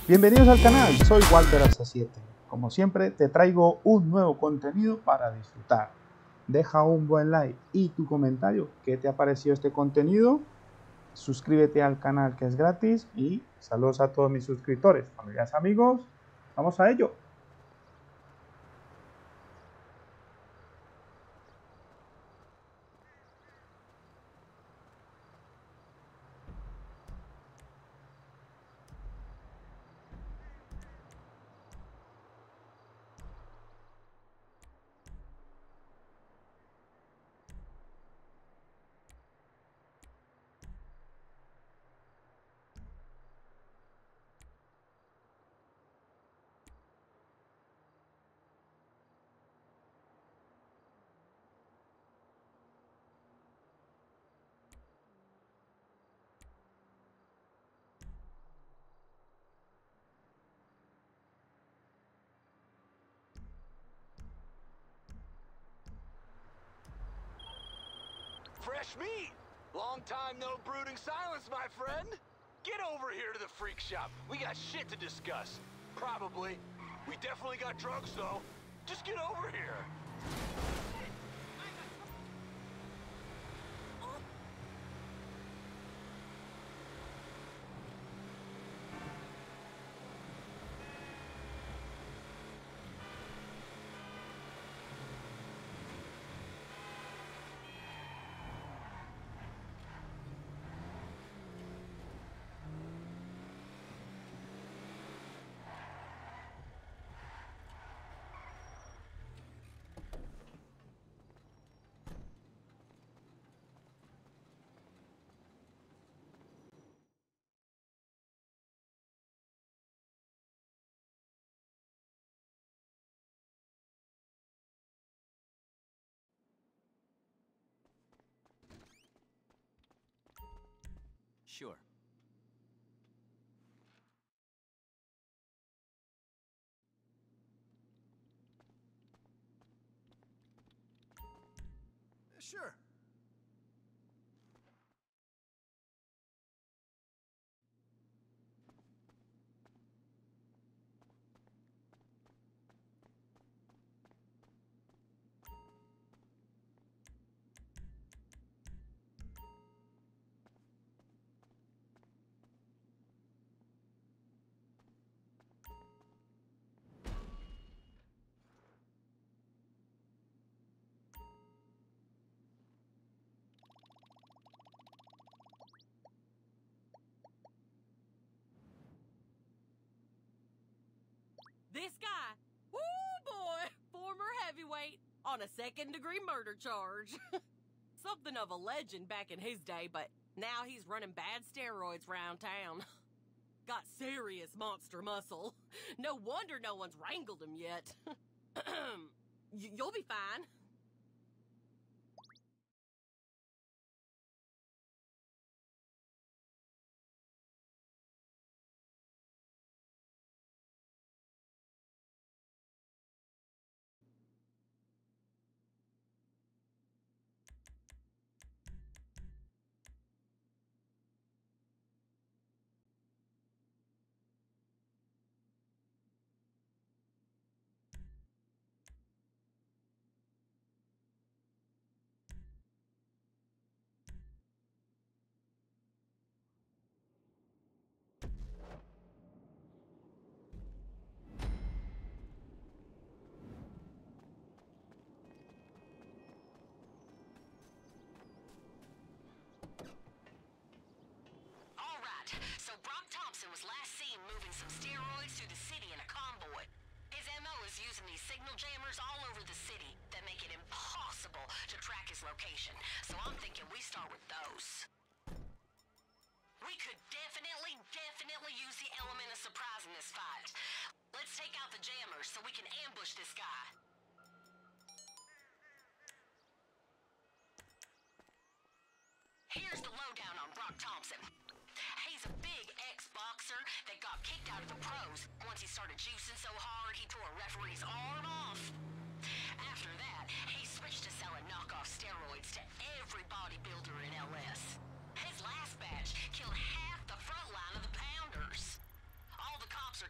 Bienvenidos al canal, soy Walter Asa 7. Como siempre te traigo un nuevo contenido para disfrutar. Deja un buen like y tu comentario, ¿qué te ha parecido este contenido? Suscríbete al canal que es gratis y saludos a todos mis suscriptores, familiares, amigos. Vamos a ello. Fresh meat! Long time no brooding silence, my friend! Get over here to the freak shop. We got shit to discuss. Probably. We definitely got drugs, though. Just get over here. Sure. Sure. This guy, woo boy, former heavyweight on a second-degree murder charge. Something of a legend back in his day, but now he's running bad steroids around town. Got serious monster muscle. No wonder no one's wrangled him yet. You'll be fine. So Brock Thompson was last seen moving some steroids through the city in a convoy. His MO is using these signal jammers all over the city that make it impossible to track his location. So I'm thinking we start with those. We could definitely use the element of surprise in this fight. Let's take out the jammers so we can ambush this guy. Here's the lowdown on Brock Thompson. He's a big ex-boxer that got kicked out of the pros. Once he started juicing so hard, he tore a referee's arm off. After that, he switched to selling knockoff steroids to every bodybuilder in LS. His last batch killed half the front line of the Pounders. All the cops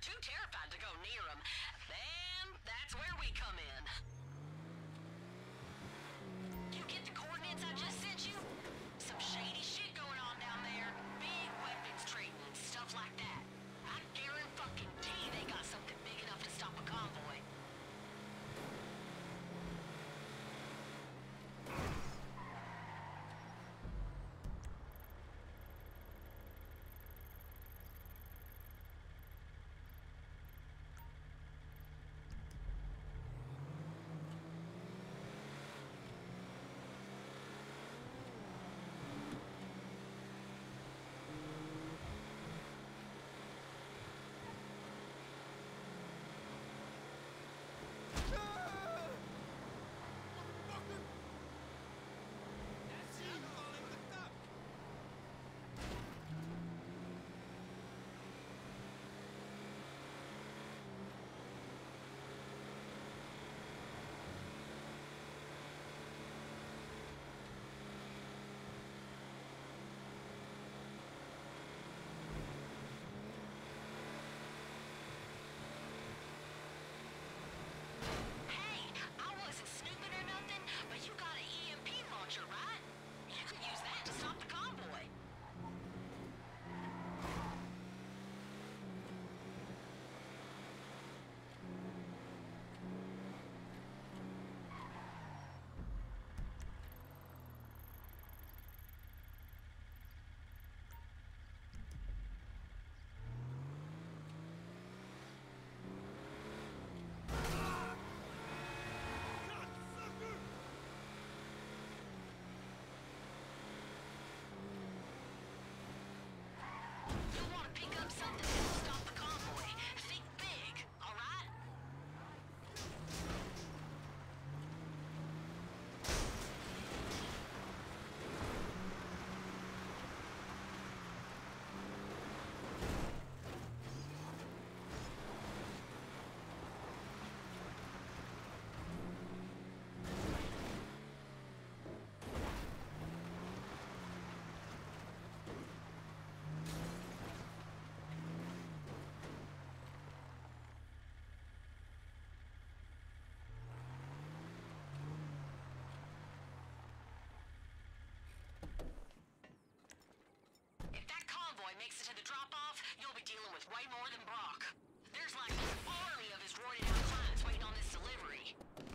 dealing with way more than Brock. There's like an army of his roided out clients waiting on this delivery.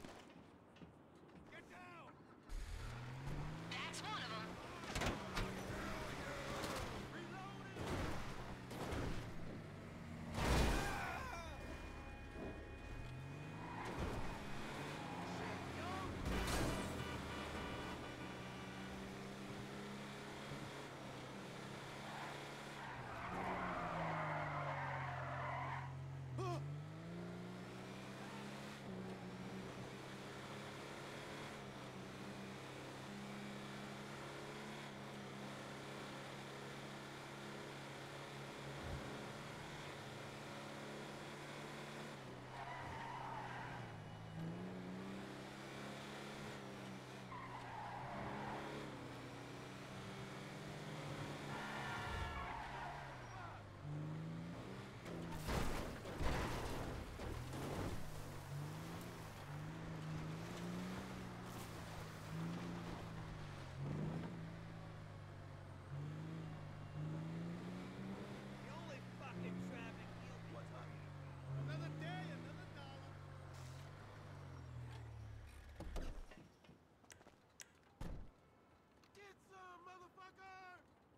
Get down! That's one of them. The only fucking traffic you'll be another day, another dollar. Get some, motherfucker!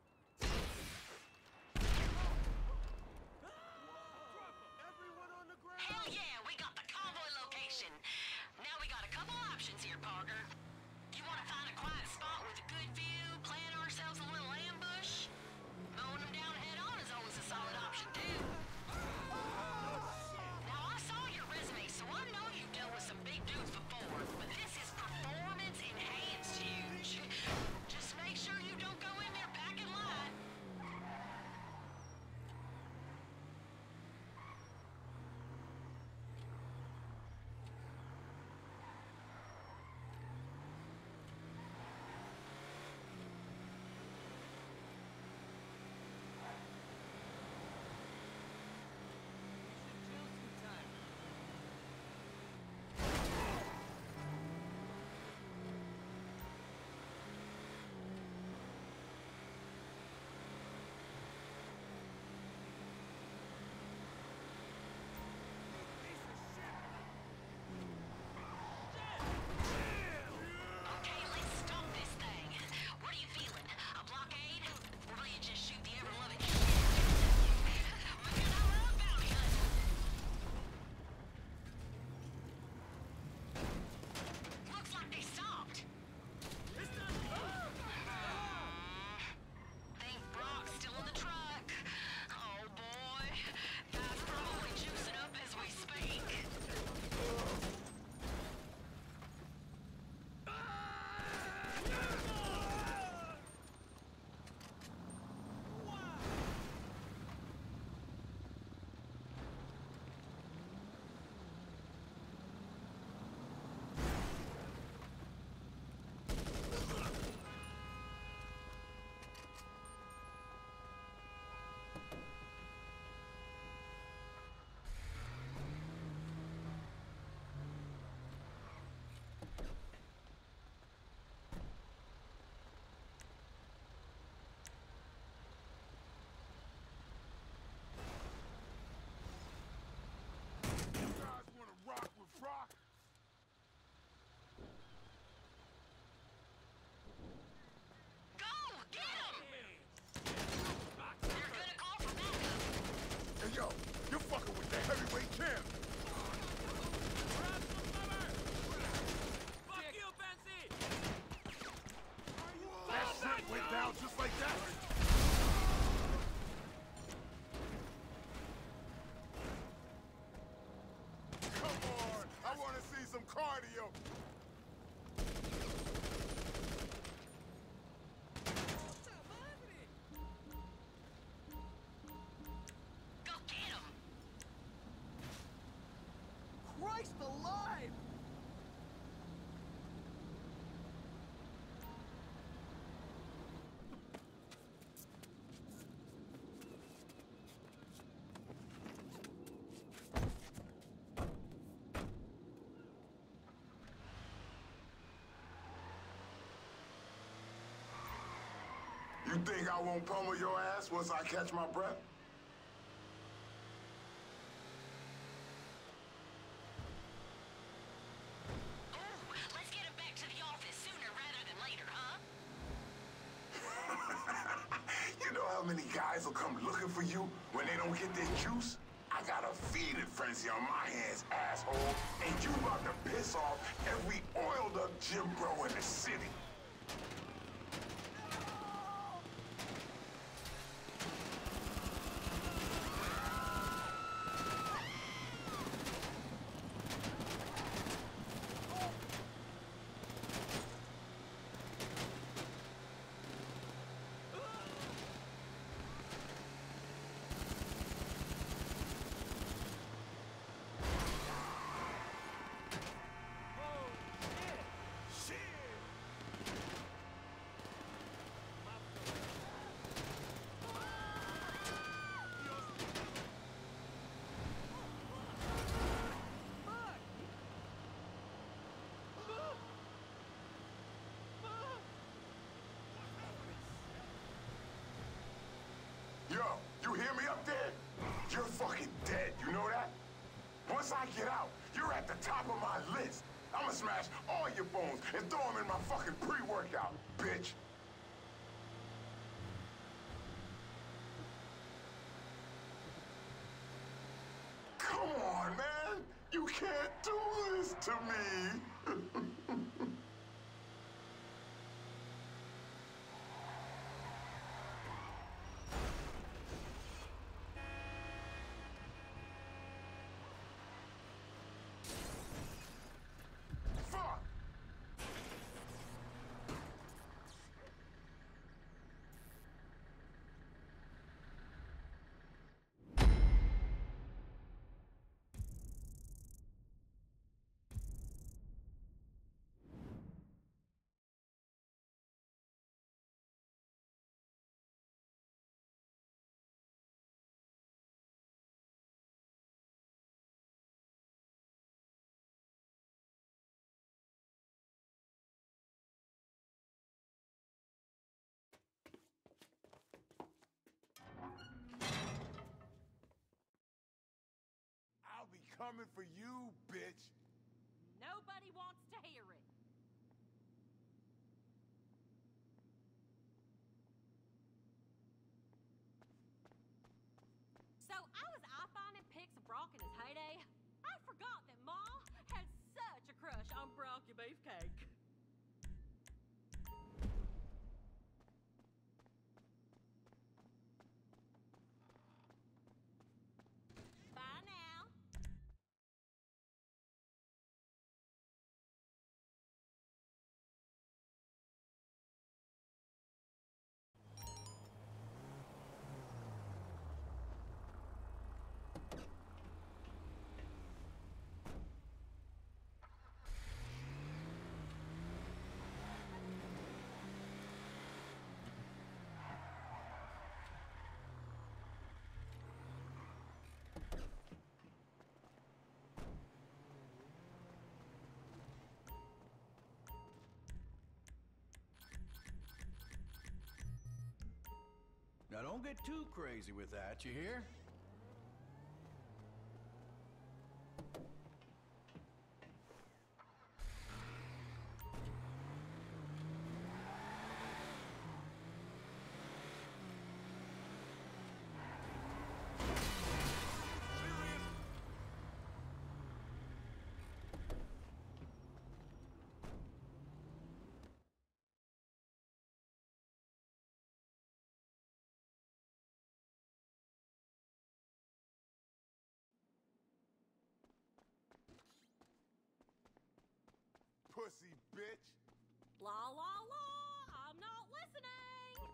Everyone on the ground! Hell yeah, we got the convoy location. Now we got a couple options here, Parker. You want to find a quiet spot with a good view, plan ourselves a little ambush? Mowing them down head on is always a solid option, too. Now, I saw your resume, so I know you've dealt with some big dudes before, but this is performance enhanced huge. Just make sure you don't go in there packing light. Okay, let's stop this thing. What are you feeling? A blockade? Or will you just shoot the ever-loving shit? Man, I love bounty hunting. Looks like they stopped. Think Brock's still in the truck. Oh boy. Guy's probably juicing up as we speak. You guys wanna rock with Brock? Go! Get him! They're gonna call for backup. Hey yo, you're fucking with the heavyweight champ! Fuck you, Fancy! That shit went down just like that! Come on! I wanna see some cardio! Go get him! Christ alive! You think I won't pummel your ass once I catch my breath? how many guys will come looking for you when they don't get their juice? I got a feeding frenzy on my hands, asshole. And you about to piss off every oiled-up gym bro in the city. Yo, you hear me up there? You're fucking dead, you know that? Once I get out, you're at the top of my list. I'ma smash all your bones and throw them in my fucking pre-workout, bitch. Come on, man. You can't do this to me. Fuck! I'll be coming for you, bitch. Nobody wants to hear it. So I was eye-finding pics of Brock in his heyday. I forgot that Ma had such a crush on Brocky Beefcake. Bye now. Now don't get too crazy with that, you hear? Pussy bitch. La la la, I'm not listening.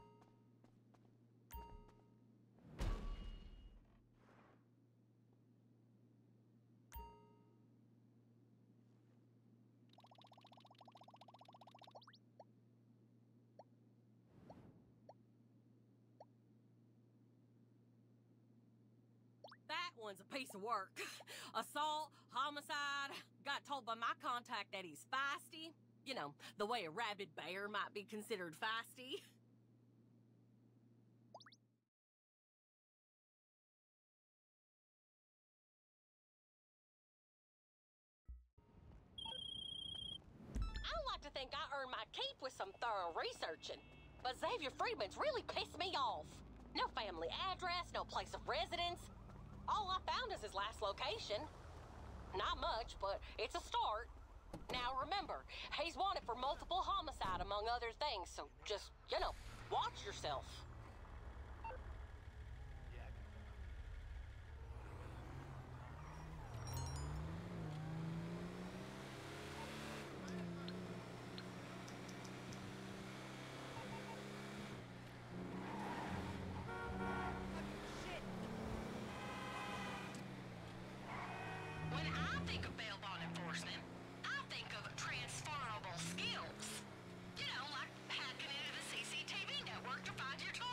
That one's a piece of work. Assault, homicide. Got told by my contact that he's feisty. You know, the way a rabid bear might be considered feisty. I like to think I earned my keep with some thorough researching. But Xavier Freeman's really pissed me off. No address, no place of residence. All I found is his last location. Not much, but it's a start. Now remember, he's wanted for multiple homicide among other things, so just, watch yourself. When I think of bail bond enforcement, I think of transferable skills. Like hacking into the CCTV network to find your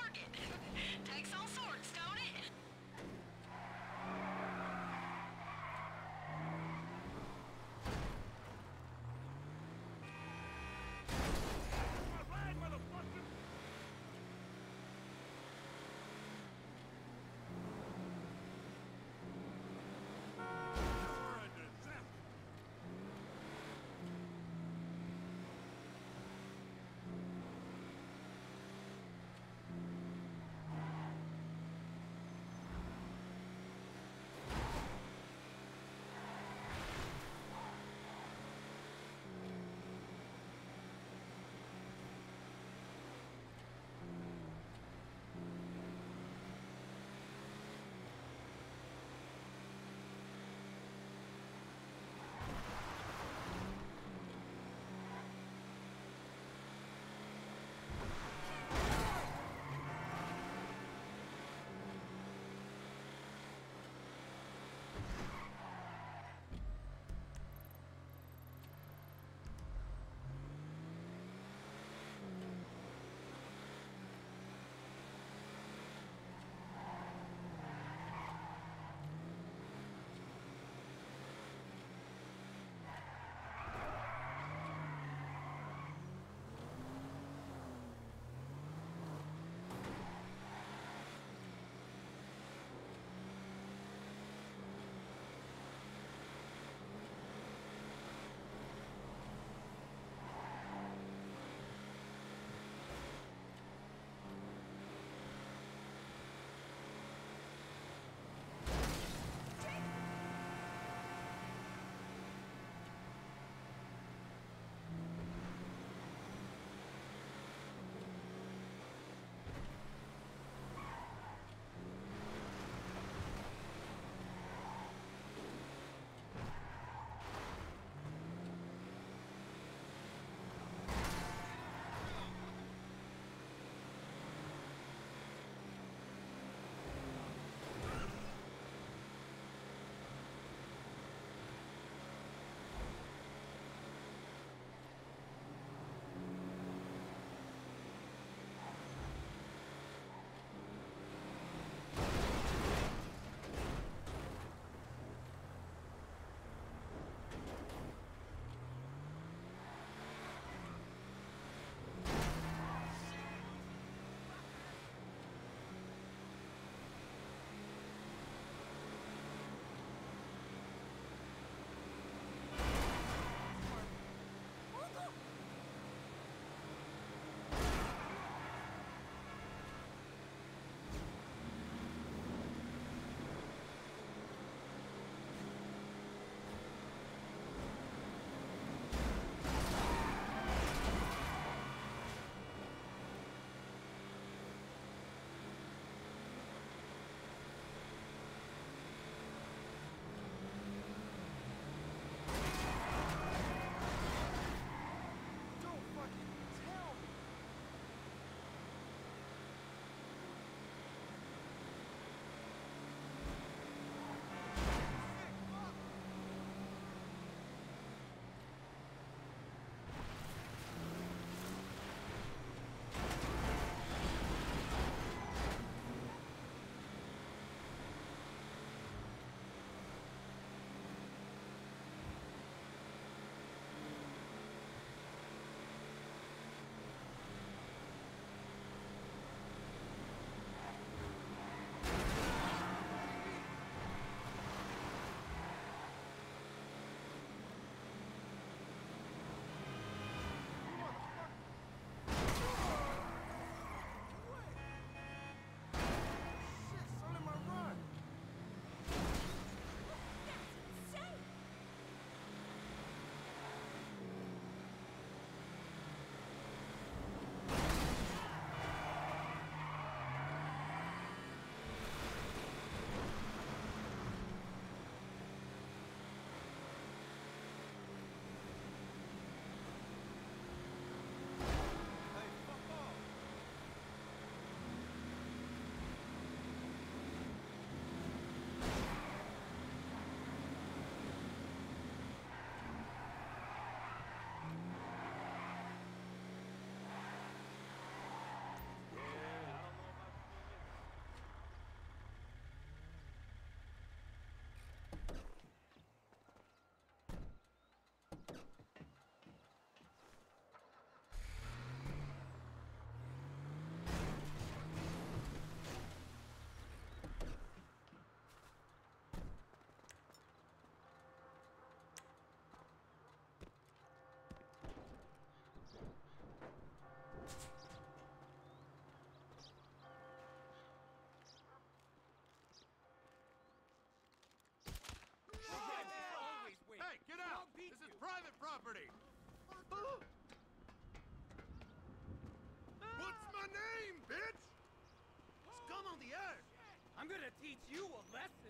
I'm gonna teach you a lesson.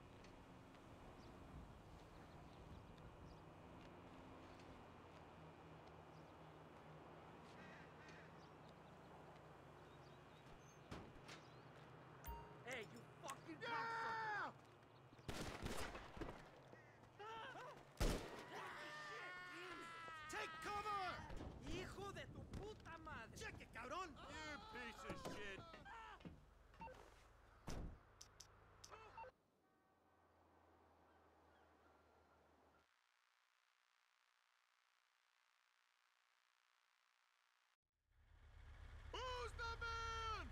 Hey, you fucking cocksucker! Take cover! Hijo de tu puta madre! Check it, cabrón! You piece of shit! Who's the man?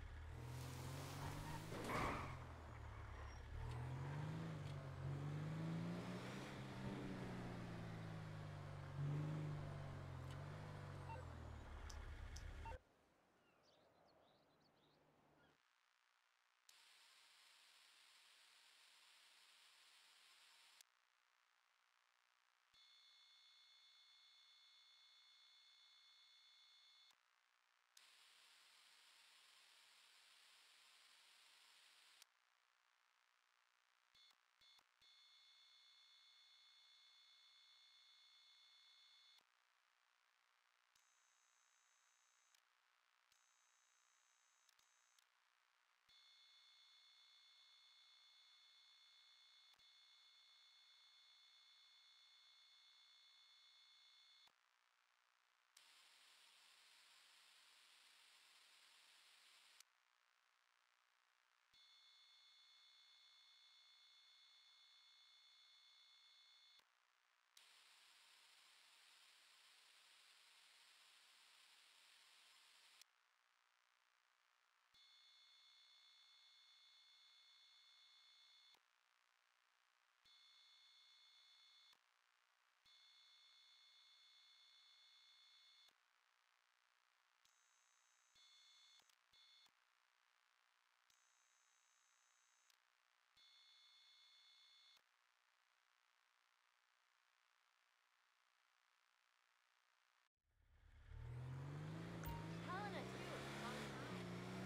Helena, too. It's on time.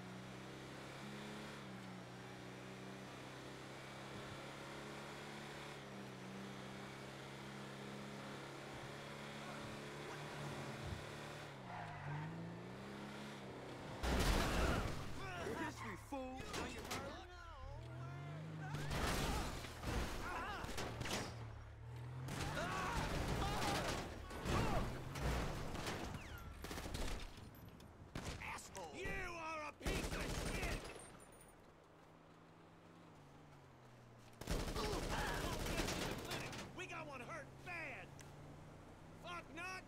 Kiss me, fool! Asshole! You are a piece of shit! We got one hurt bad! Fuck not!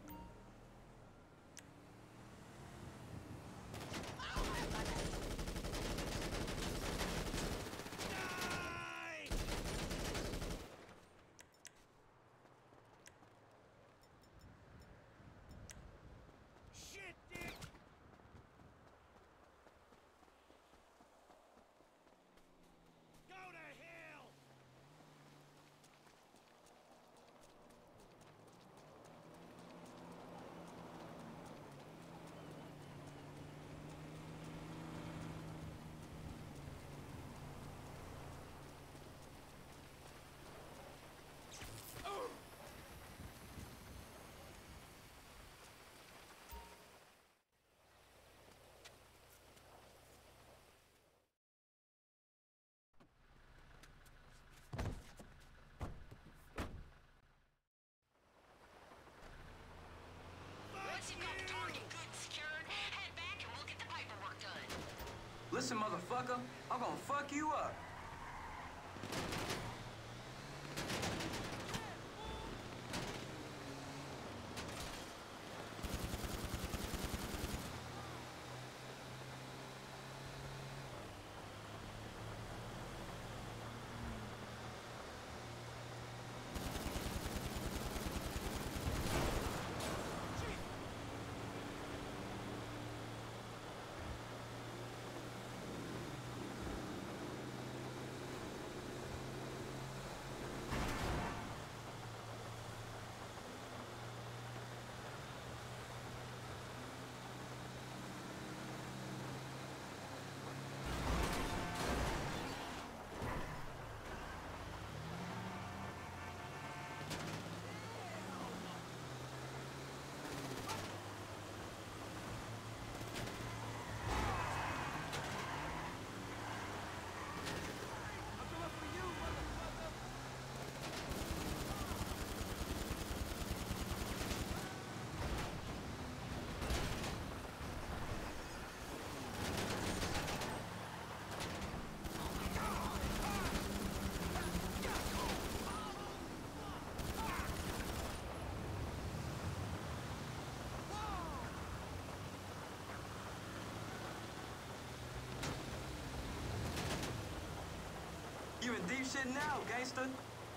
Die! Shit, dick! Go to hell! Once you've got the target good and secured, head back and we'll get the paperwork done. Listen, motherfucker, I'm gonna fuck you up. shit now, gangster.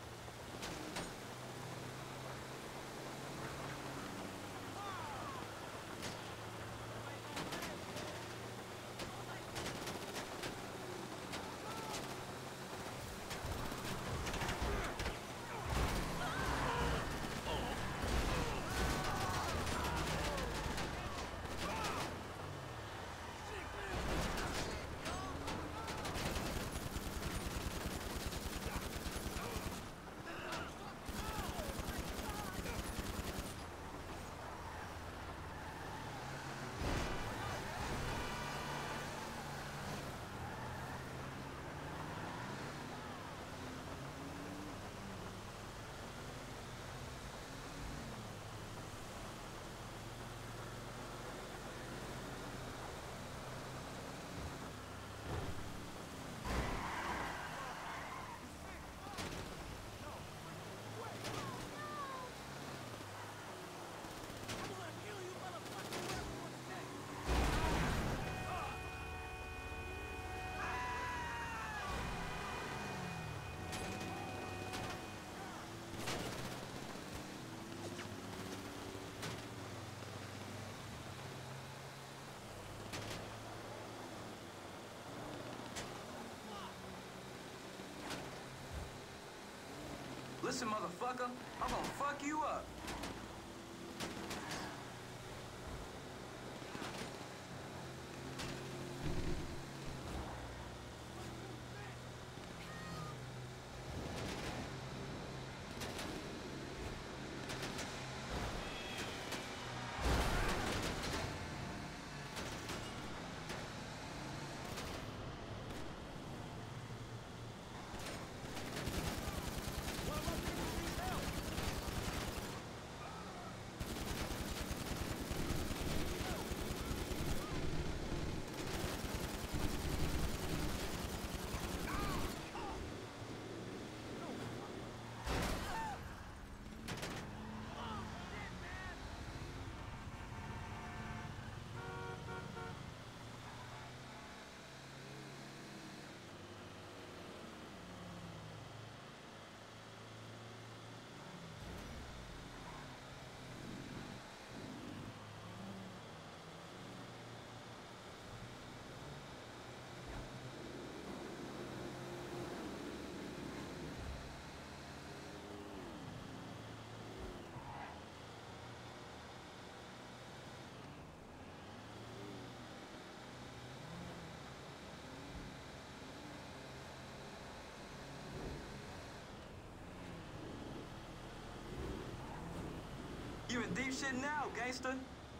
Listen, motherfucker, I'm gonna fuck you up. You in deep shit now, gangster.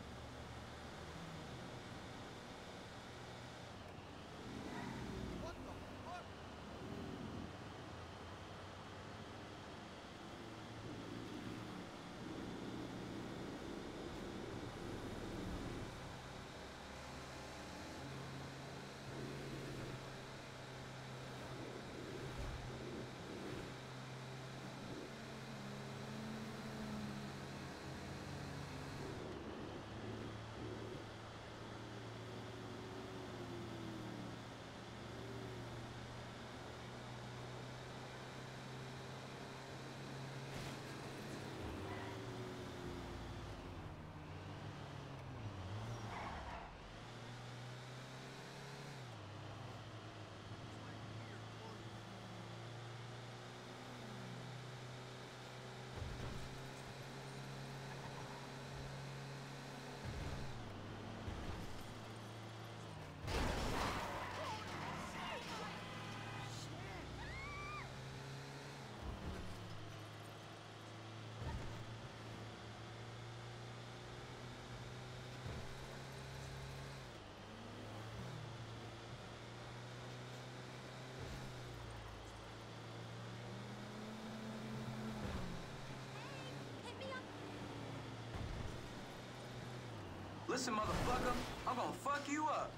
Listen, motherfucker, I'm gonna fuck you up.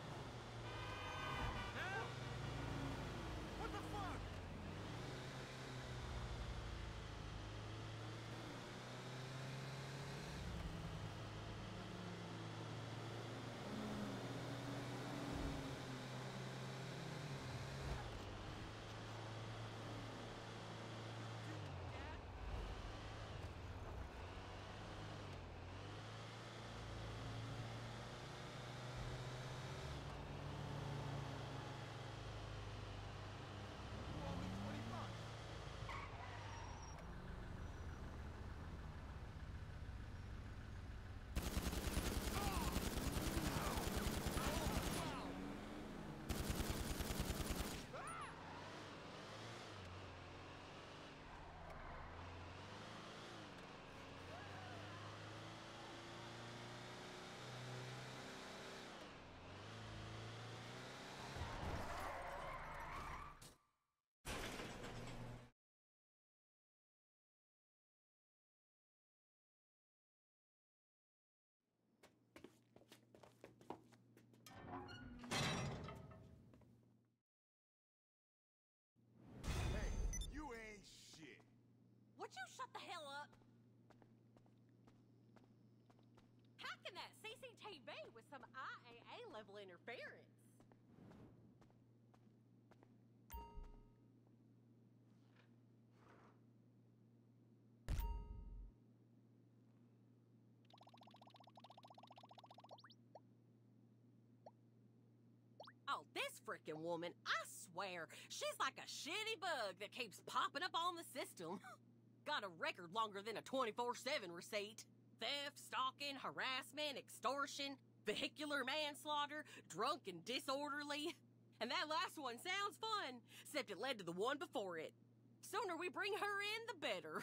What the fuck? would you shut the hell up? Hacking that CCTV with some IAA level interference. Oh, this frickin' woman, I swear, she's like a shitty bug that keeps popping up on the system. Got a record longer than a 24/7 receipt. Theft, stalking, harassment, extortion, vehicular manslaughter, drunk and disorderly. And that last one sounds fun, except it led to the one before it. Sooner we bring her in, the better.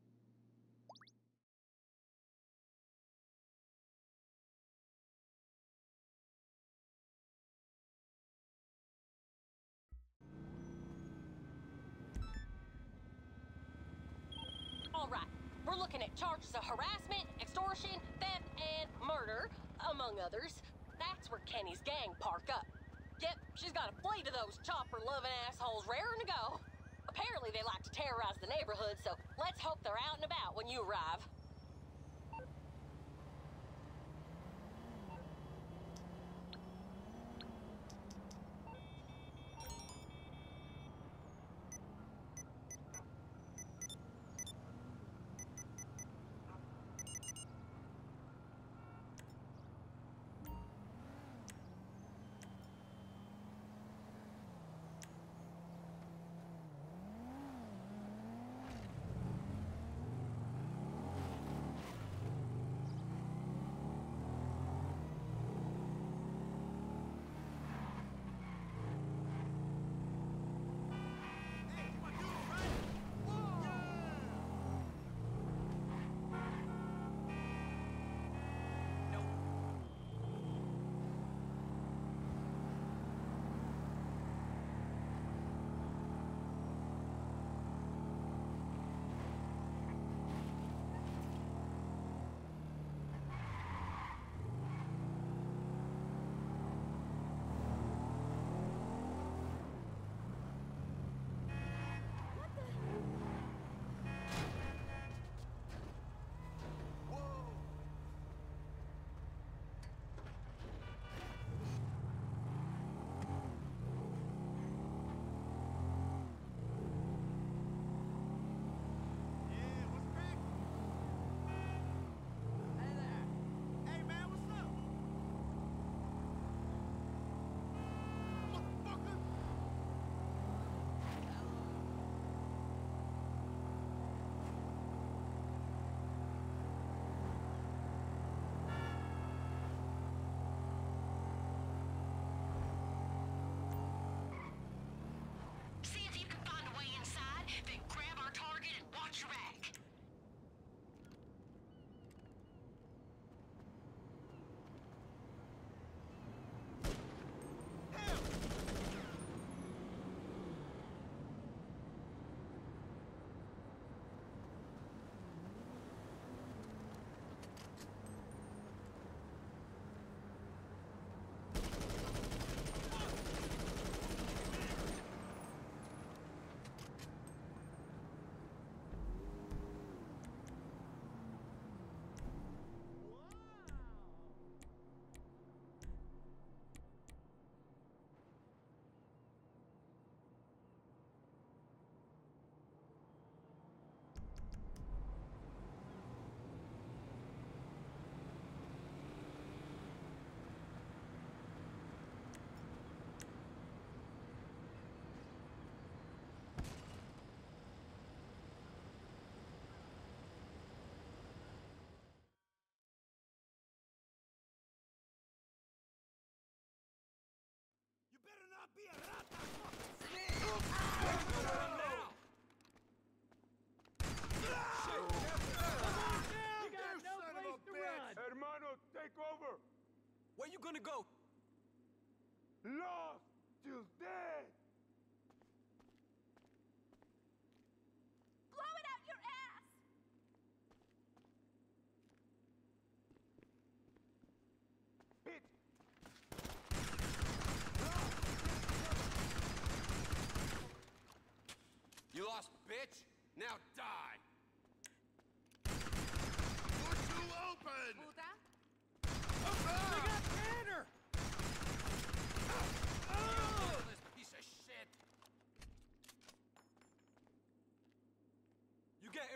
All right, we're looking at charges of harassment, extortion, theft, and murder, among others. That's where Kenny's gang park up. Yep, she's got a fleet of those chopper-loving assholes raring to go. Apparently they like to terrorize the neighborhood, so let's hope they're out and about when you arrive.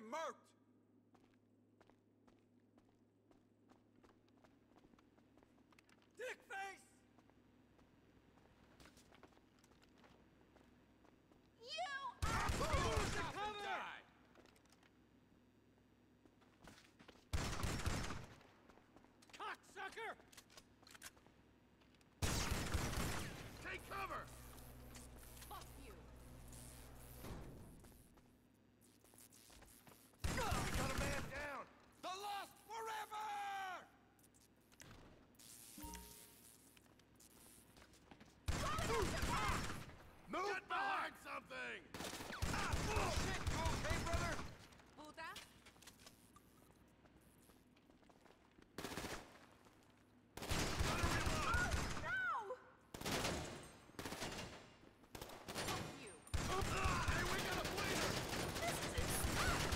murked! Dick face! Lose the cover! Cocksucker! Take cover! Fuck you. Got a man down! The Lost forever! Move Get behind something! Shit, you okay, brother? Puta. No! Fuck you. Hey, we got a bleeder! This is insane.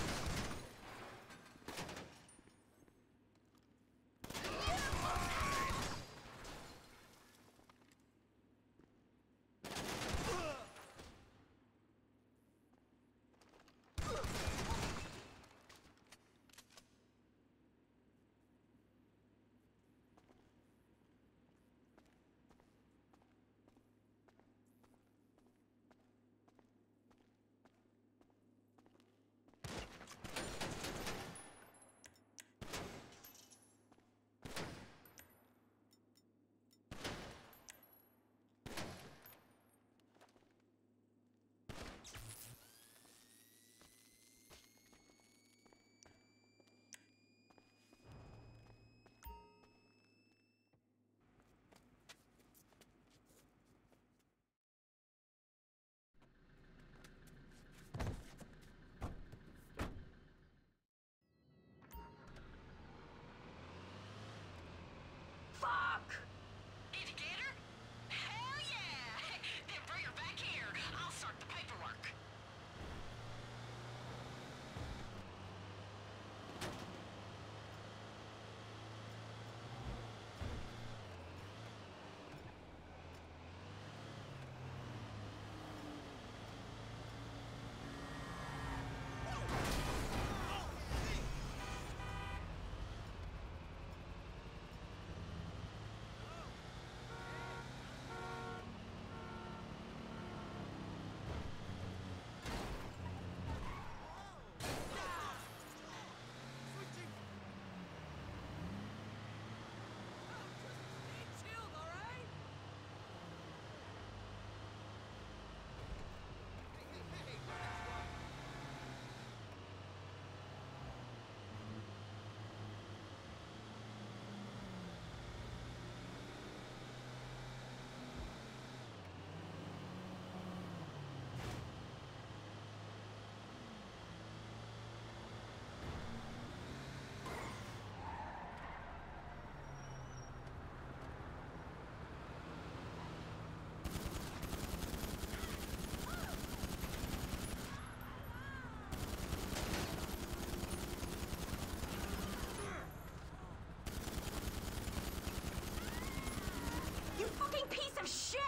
Fuck! Need to get her? Hell yeah! Then bring her back here. I'll start the paperwork. Chilled, all right? You fucking piece of shit!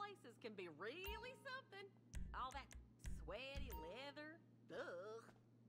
places can be really something. All that sweaty leather. Ugh.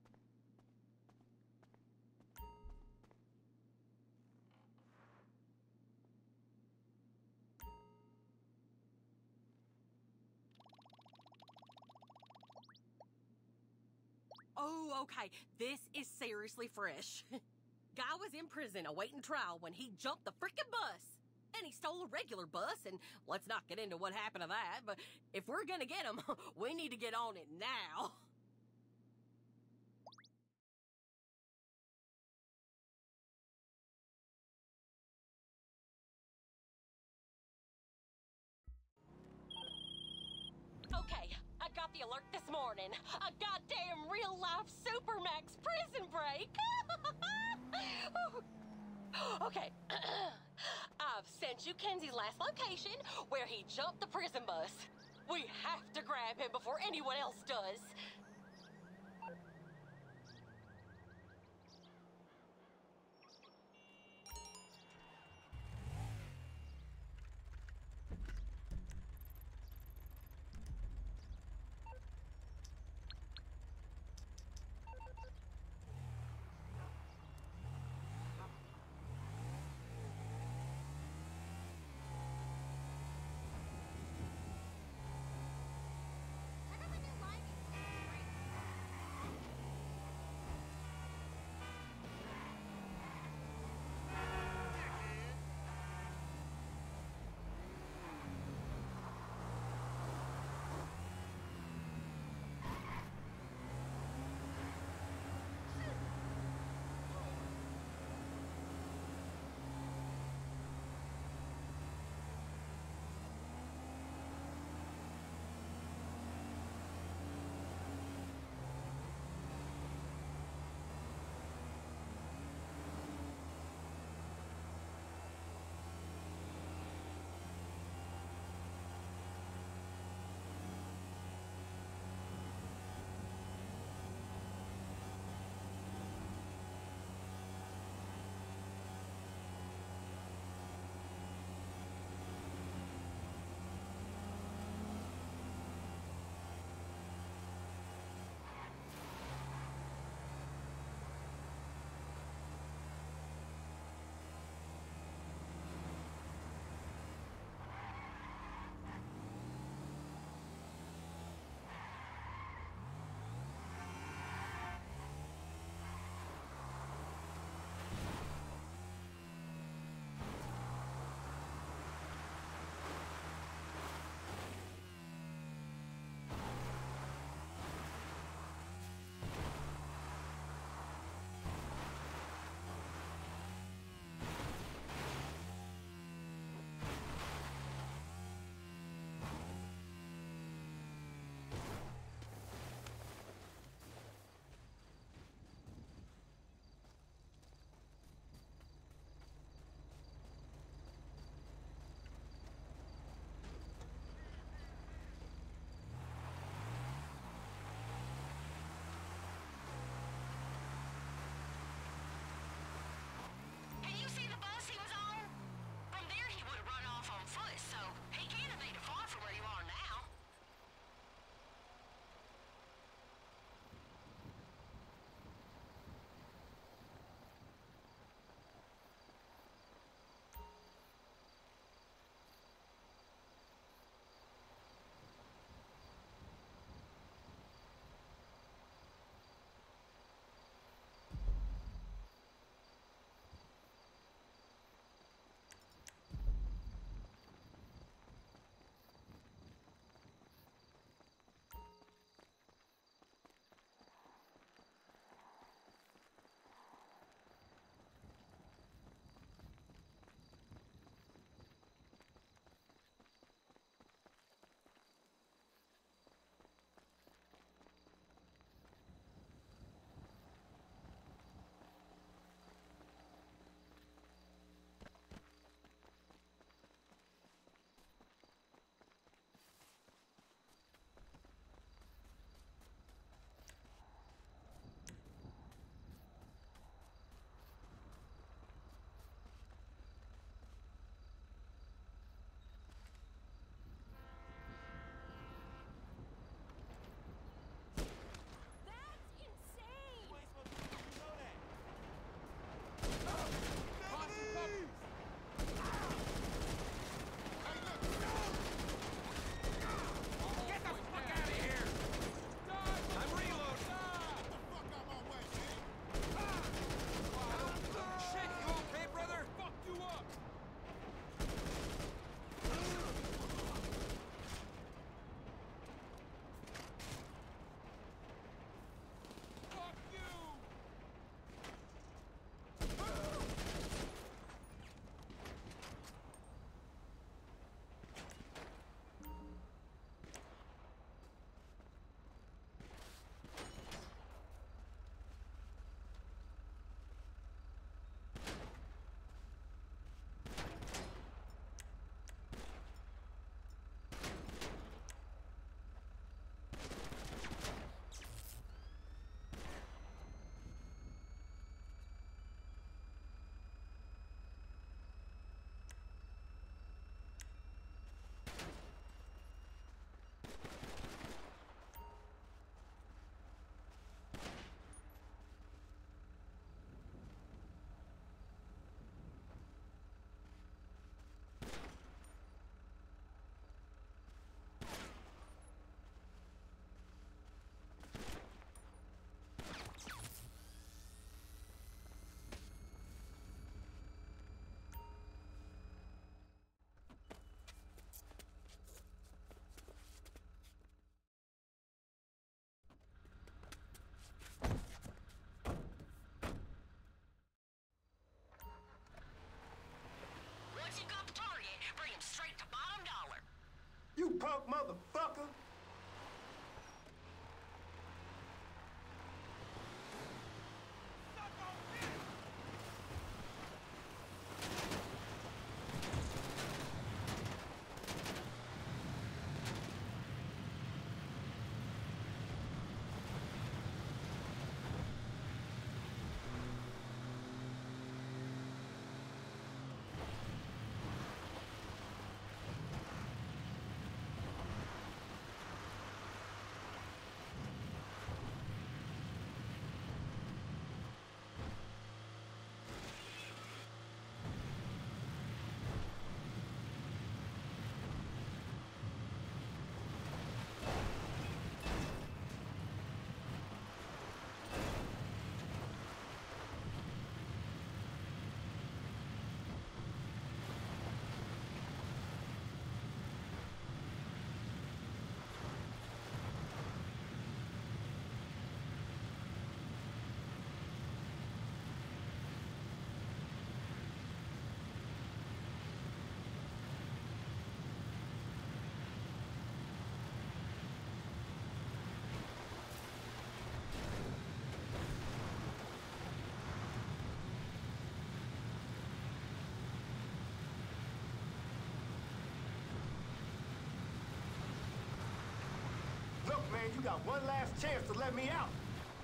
Oh, okay. This is seriously fresh. Guy was in prison awaiting trial when he jumped the frickin' bus. And he stole a regular bus, and let's not get into what happened to that, but if we're gonna get him, we need to get on it now. Okay, I got the alert this morning. A goddamn real-life Supermax prison break! Okay, I've sent you Kenzie's last location, where he jumped the prison bus. We have to grab him before anyone else does. I got my new lighting. man, you got one last chance to let me out.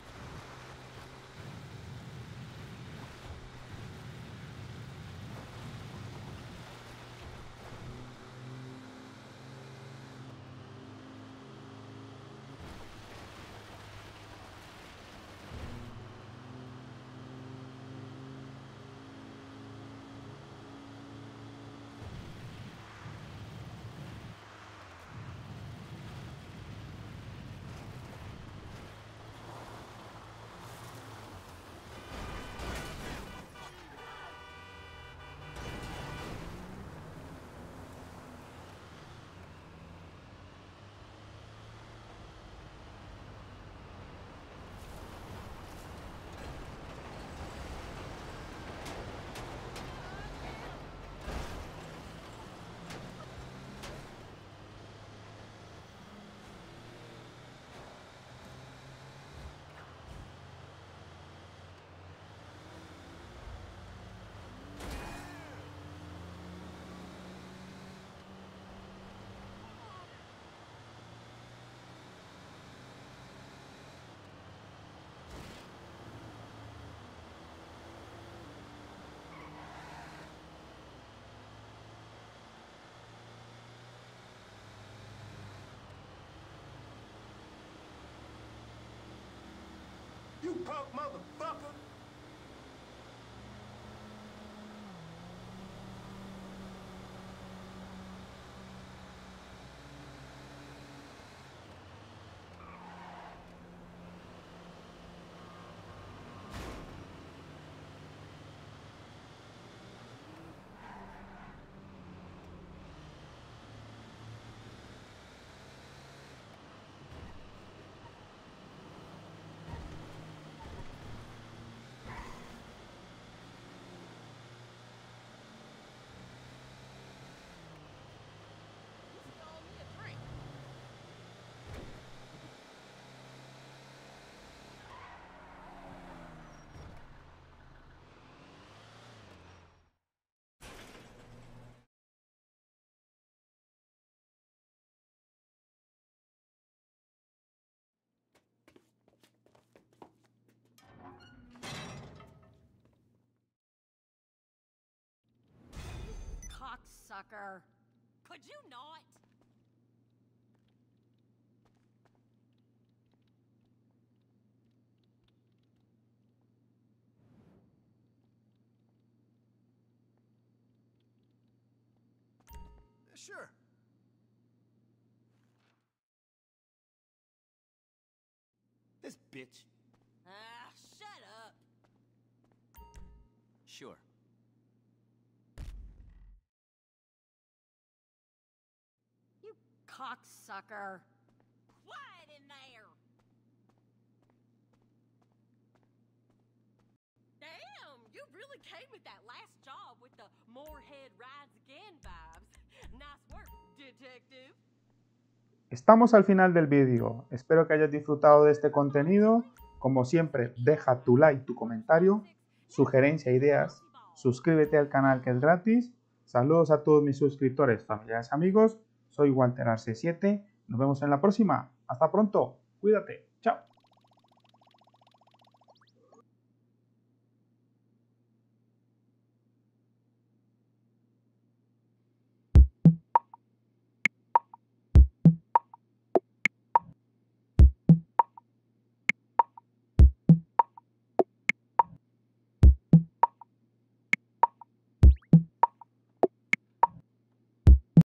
You punk motherfucker! Cocksucker. Could you not? Sure. This bitch. Ah, shut up. Sure. You cocksucker. Quiet in there. Damn, you really came with that last job with the Moorhead Rides Again vibes. Nice work, detective. Estamos al final del vídeo. Espero que hayas disfrutado de este contenido. Como siempre, deja tu like, tu comentario, sugerencia, ideas. Suscríbete al canal que es gratis. Saludos a todos mis suscriptores, familiares, amigos. Soy Walter Arce 7. Nos vemos en la próxima. Hasta pronto. Cuídate.